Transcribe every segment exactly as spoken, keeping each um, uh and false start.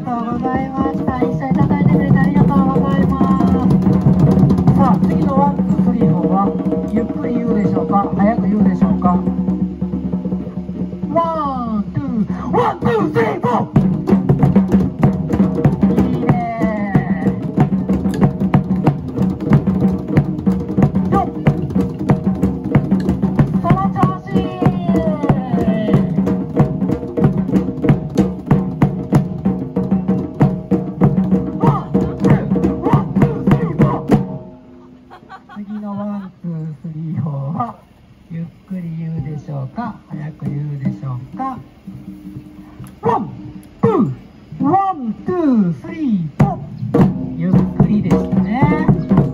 とうございました。一緒に叩いてくれてありがとうございます。さあ、次のワン、ツー、スリー、フォーはゆっくり言うでしょうか、早く言うでしょうか。ワン、ツー、ワン、ツー、スリー、フォー。次のワン、ツー、スリー、フォーはゆっくり言うでしょうか、早く言うでしょうか。ワン、ツー、ワン、ツー、スリー、フォー。ゆっくりでしたね。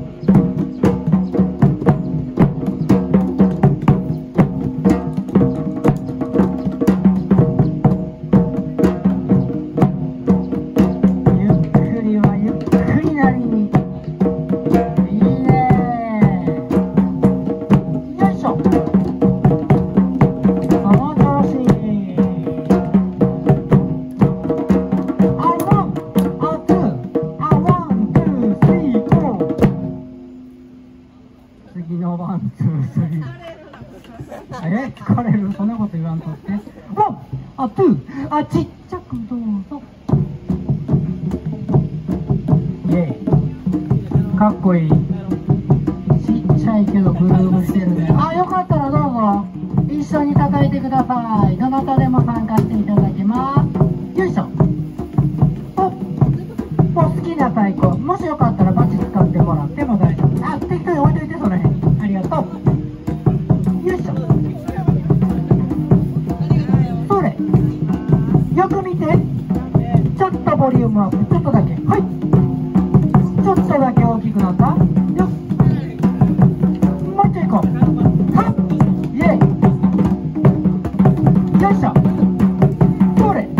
ゆっくりはゆっくりなりに。次のワン、ツー、スリー。え、疲れる、そんなこと言わんとって。ワン、あ、ツー、あ、ちっちゃくどうぞ。イェイ。かっこいい。ちっちゃいけどグルーブしてるね。あ、よかったらどうぞ。一緒に叩いてください。どなたでも参加していただきます。よいしょ。お、お好きな太鼓。もしよかったらバチ使ってもらっても大丈夫。あ、適当に置いといて、その辺に。ありがとう。よいしょ。それ。よく見て。ちょっとボリュームアップ。ちょっとだけ。はい。ちょっとだけ大きくなった。よっ。もう一回行こう。はっ。イェイ。よいしょ。それ。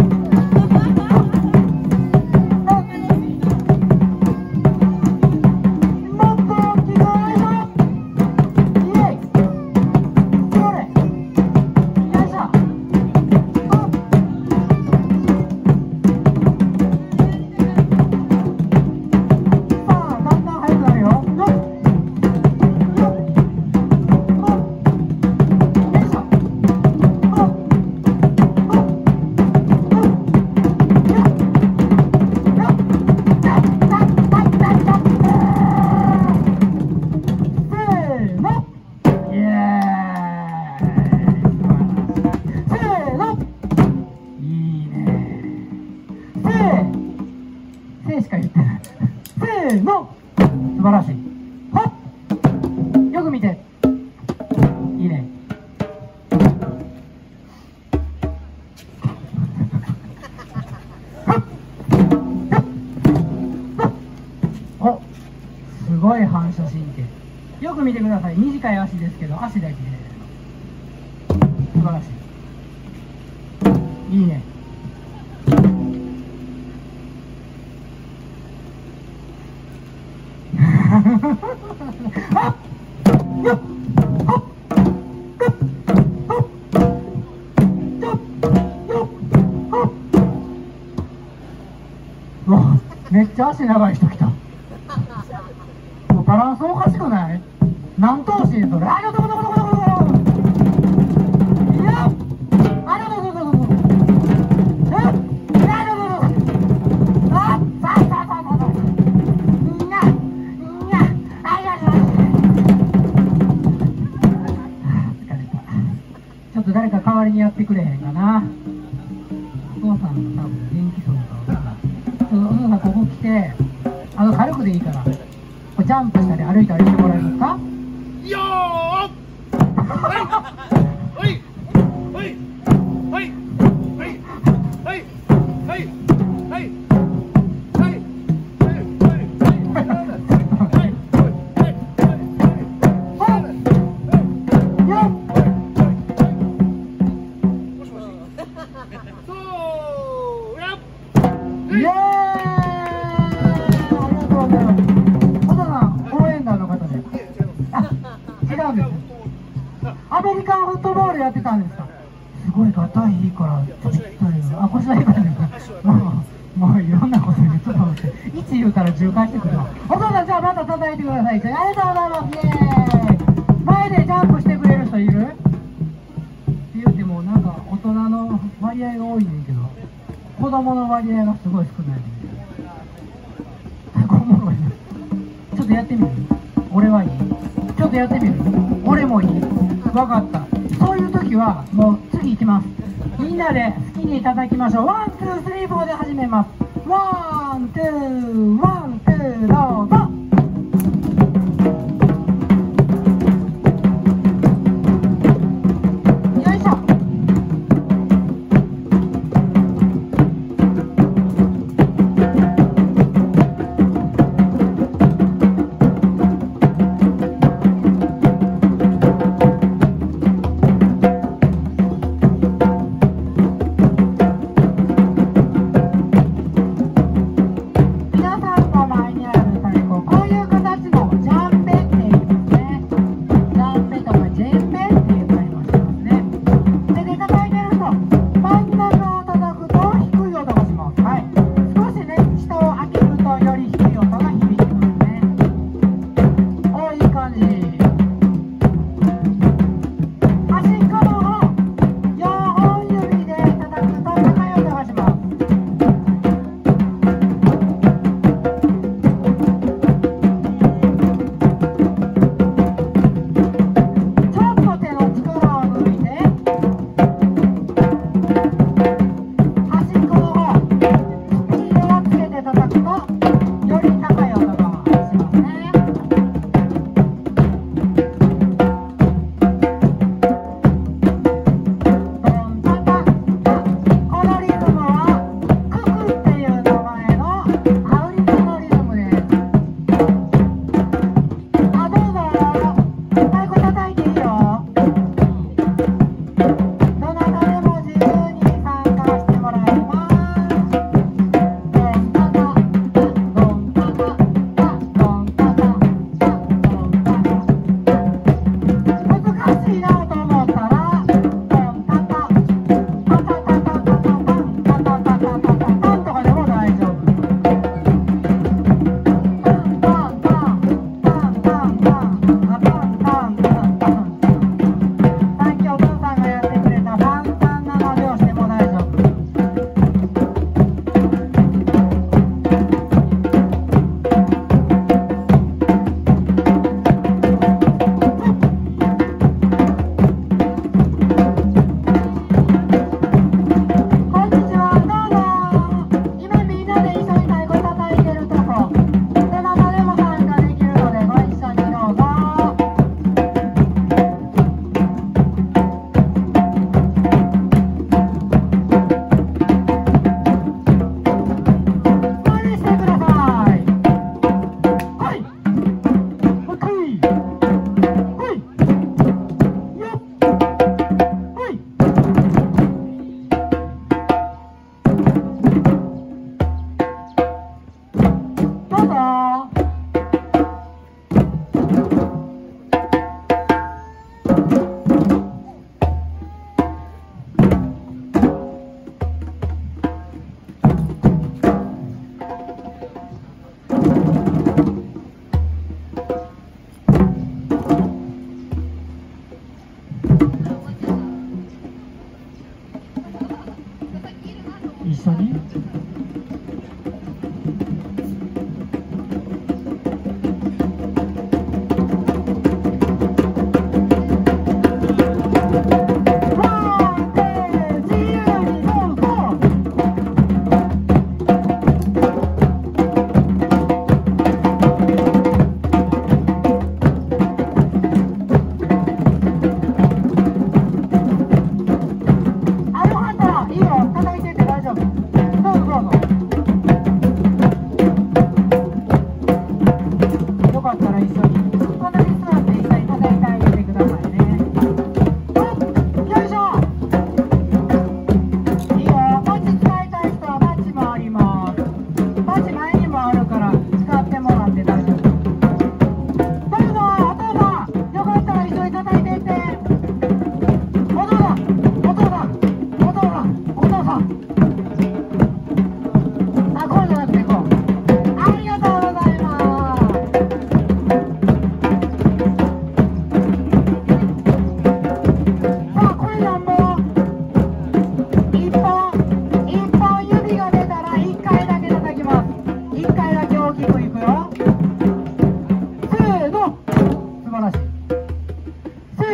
しか言ってない。せーの。素晴らしい。はっ。よく見て。いいね。はっ。お、すごい反射神経。よく見てください。短い足ですけど、足だけで。素晴らしい。いいね。めっちゃ足長い人来た。もうバランスおかしくない？何頭身それ。あ、どこどこどこどこどこ。いや、あ、どこどこどこ。え、あ、どこどこ。あ、さあさあさあさあ。みんな、みんな、あいやいや。疲れた。ちょっと誰か代わりにやってくれへんかな。お父さんが多分元気そうかわからない。お父さんここ来て、あの軽くでいいから、ジャンプしたり歩いたりしてもらえますか？よーっはいはいはいはいはいはいはいはいアメリカンフットボールやってたんですか？すごいガタイいいからちょっと行ったり、あ、腰はいいからね。 もういろんなこと言う、ちょっと待って、いち言うたらじゅう返してくるわ。お父さん、じゃあまた叩いてください。ありがとうございます。イエーイ。前でジャンプしてくれる人いる？って言うても、なんか大人の割合が多いねんけど、子供の割合がすごい少ないねん。おもろいな。ちょっとやってみる？俺はいい？ちょっとやってみる？俺もいい？分かった。そういう時は、もう次行きます。みんなで好きに叩きましょう。ワン、ツー、スリー、フォーで始めます。ワン、ツー、ワン、ツー、どうぞ。よいしょ。皆さんの前にある太鼓、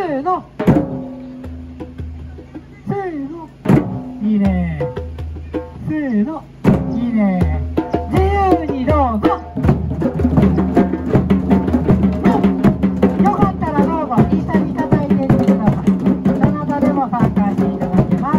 ーのせーの、いいね。せーの、いいね。自由にどうぞ。よかったらどうぞ一緒に叩いてみてください。どなたでも参加していただけます。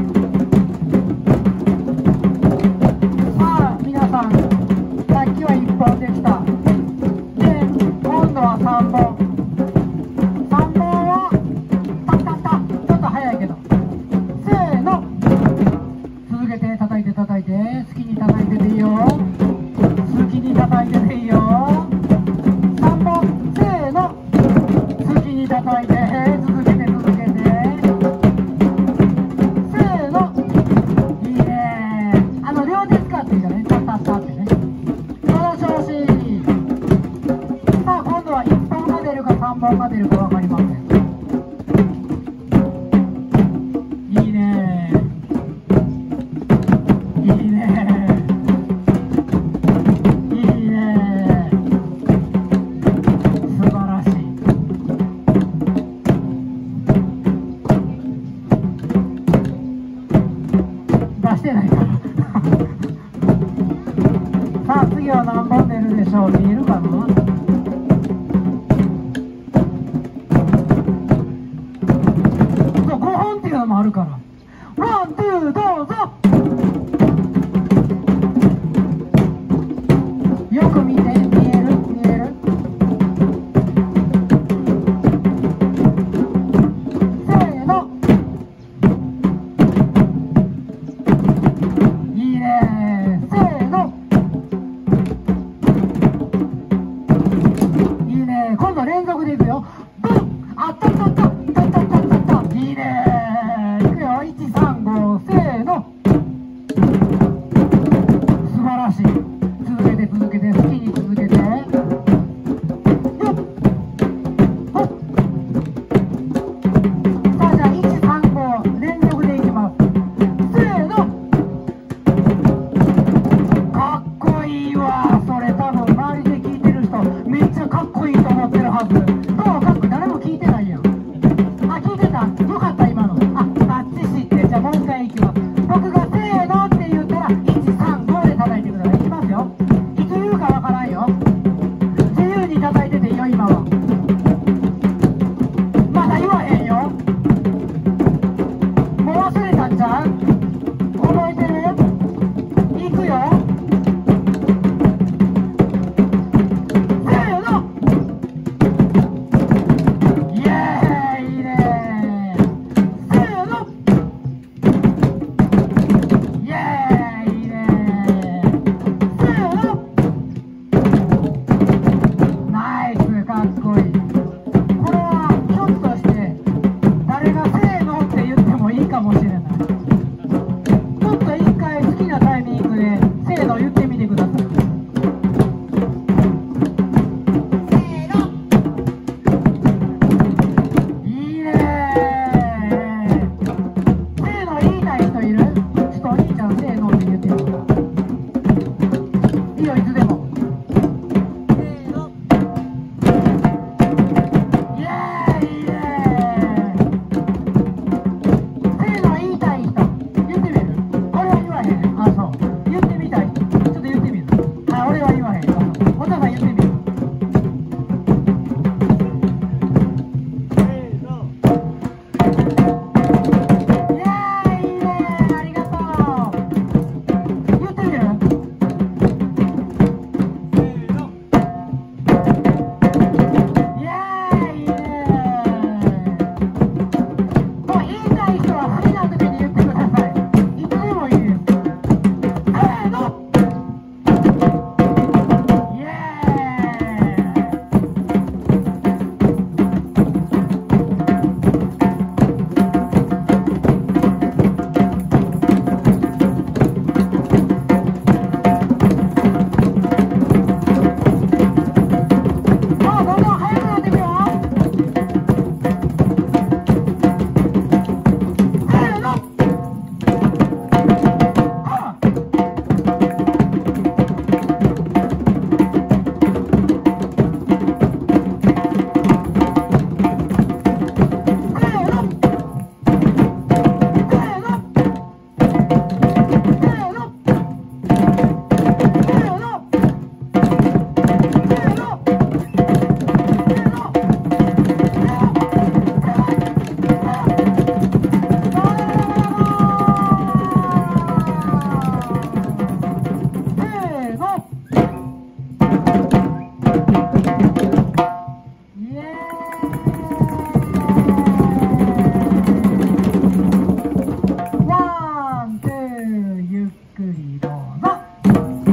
さあ皆さん、さっきはいっぽんでした。で今度はさんぼん。さんぼんはタッタッタ、ちょっと早いけど、せーの、続けて叩いて叩いて、好きに叩いてていいよ。好きに叩いてていいよ。さんぼん、せーの、好きに叩いて、続けて続けて、せーの、いいね。あの両手使っていいからね、タッタッタってね。その調子。さあ今度はいっぽんが出るかさんぼんが出るか分かりません。いいね。いいね。いいね。素晴らしい。出してないからさあ次は何本出るでしょう。見えるかな。そうごほんっていうのもあるから。